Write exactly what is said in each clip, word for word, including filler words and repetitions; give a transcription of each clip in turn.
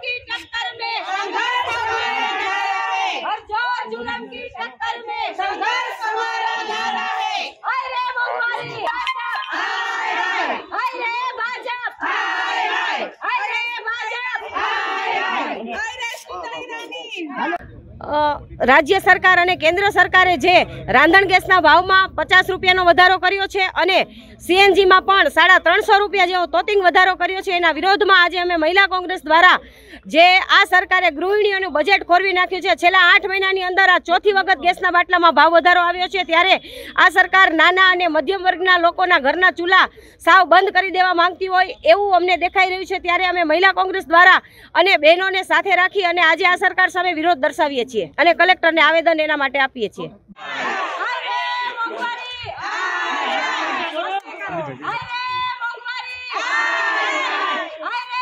की टक्कर में संघर्ष हमारा नारा है। हर जोर जुल्म की टक्कर में संघर्ष हमारा नारा है। अरे मोहम्मदी हाय हाय, अरे भाजप हाय हाय, अरे भाजप हाय हाय, अरे सुंदरी रानी। राज्य सरकार અને કેન્દ્ર સરકારે જે રાંધણ ગેસના ભાવમાં પચાસ રૂપિયાનો વધારો કર્યો છે અને સીએનજીમાં પણ સાડા ત્રણસો રૂપિયા જેવો તોતિંગ વધારો કર્યો છે, એના વિરોધમાં આજે અમે મહિલા કોંગ્રેસ દ્વારા જે આ સરકારે ગૃહિણીઓનું બજેટ ખોરવી નાખ્યું છે, છેલ્લા આઠ મહિનાની અંદર આ ચોથી વખત ગેસના બાટલામાં ભાવ વધારો આવ્યો છે, ત્યારે આ સરકાર નાના અને મધ્યમ વર્ગના લોકોના ઘરના ચૂલા સાવ બંધ કરી દેવા માંગતી હોય એવું અમને દેખાઈ રહ્યું છે। ત્યારે અમે મહિલા કોંગ્રેસ દ્વારા અને બહેનોને સાથે રાખી અને આજે આ સરકાર સામે વિરોધ દર્શાવીએ છીએ અને કલેક્ટરને આવેદન એના માટે આપીએ છીએ।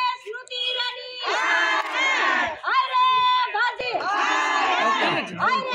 I